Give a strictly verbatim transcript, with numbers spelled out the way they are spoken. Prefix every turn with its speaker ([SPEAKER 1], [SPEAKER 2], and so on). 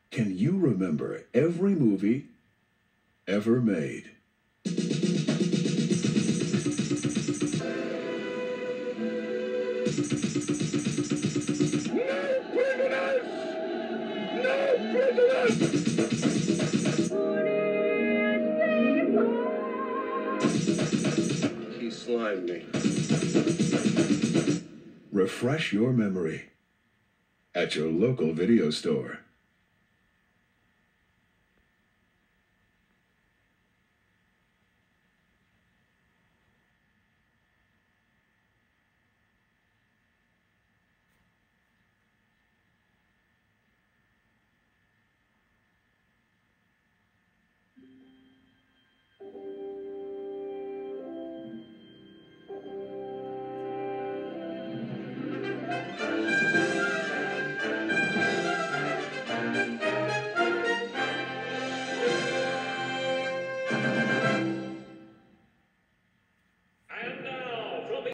[SPEAKER 1] Can you remember every movie ever made?
[SPEAKER 2] He slimed me.
[SPEAKER 1] Refresh your memory at your local video store.